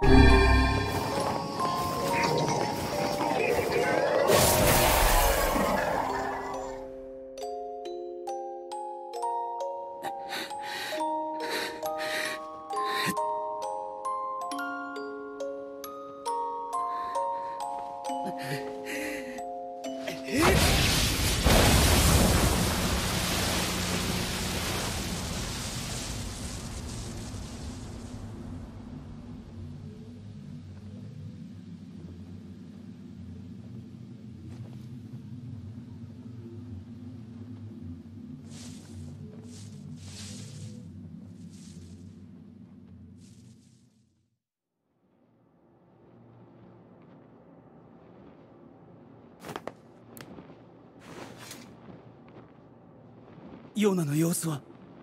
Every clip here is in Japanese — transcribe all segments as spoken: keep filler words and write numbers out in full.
ヨナの様子は？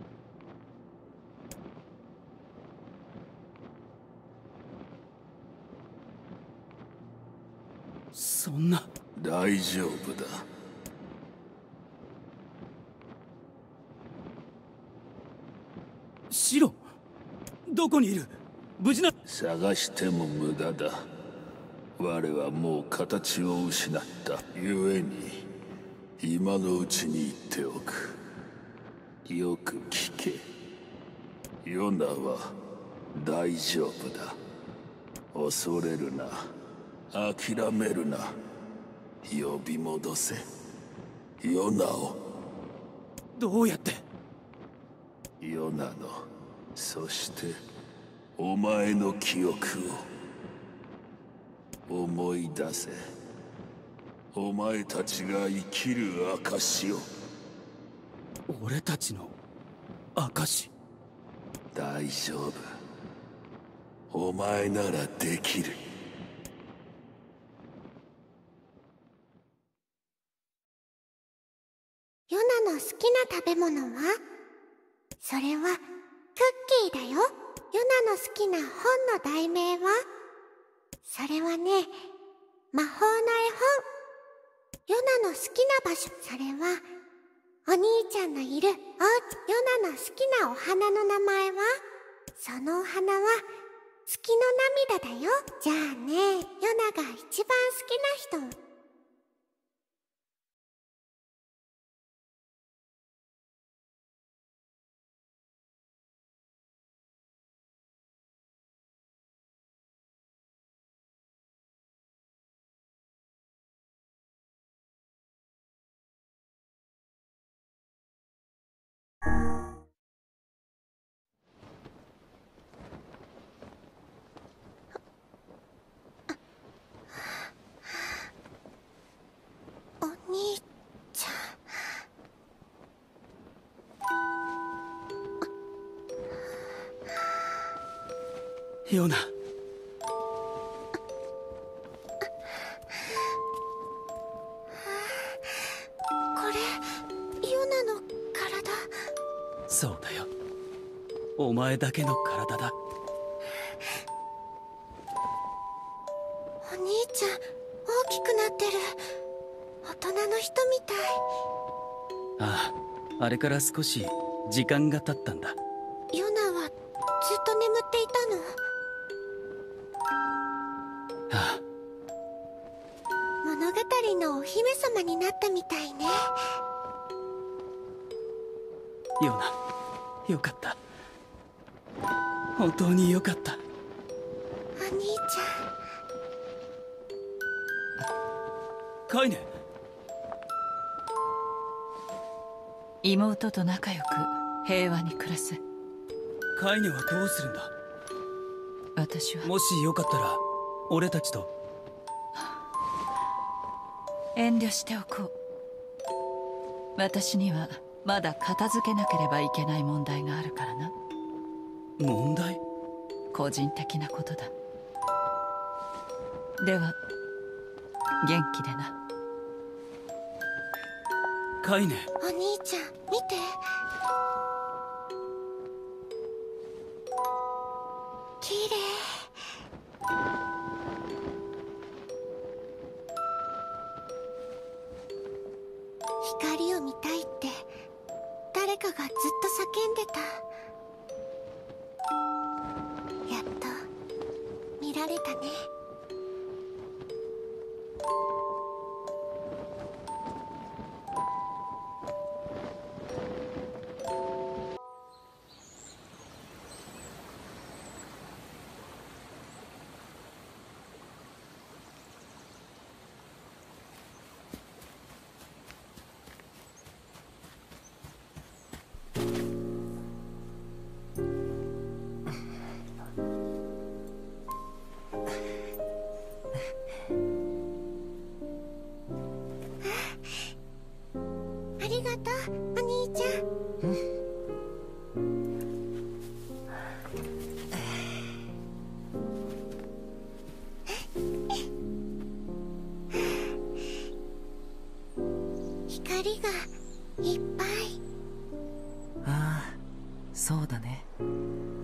そんな。 大丈夫だ。 シロ、どこにいる？無事な？ 探しても無駄だ。我はもう形を失ったゆえに今のうちに言っておく。よく聞け。ヨナは大丈夫だ。恐れるな。諦めるな。呼び戻せ。ヨナを。 どうやって？ ヨナの、そしてお前の記憶を思い出せ。お前たちが生きる証を。 俺たちの証？ 大丈夫。お前ならできる。 ヨナの好きな食べ物は？それはクッキーだよ。ヨナの好きな本の題名は？それはね、魔法の絵本。ヨナの好きな場所、それはお兄ちゃんのいるおうち。ヨナの好きなお花の名前は？そのお花は月の涙だよ。じゃあね、ヨナが一番好きな人。お兄ちゃん。 ヨナ。 これヨナの体？ そうだよ。お前だけの体だ。 お兄ちゃん大きくなってる。大人の人みたい。 ああ、あれから少し時間が経ったんだ。 ヨナはずっと眠っていたの？ ああ。 物語のお姫様になったみたいね。 ヨナ、よかった。本当によかった。 お兄ちゃん。カイネ。 妹と仲良く平和に暮らす。 カイネはどうするんだ？ 私はもしよかったら俺たちと。 遠慮しておこう。私にはまだ片付けなければいけない問題があるからな。 問題？ 個人的なことだ。では元気でな。 カイネ。 お兄ちゃん見て。きれい。光を見たいって誰かがずっと叫んでた。やっと見らられたね。ありがとう、お兄ちゃん。光がいっぱい。 ああ、そうだね。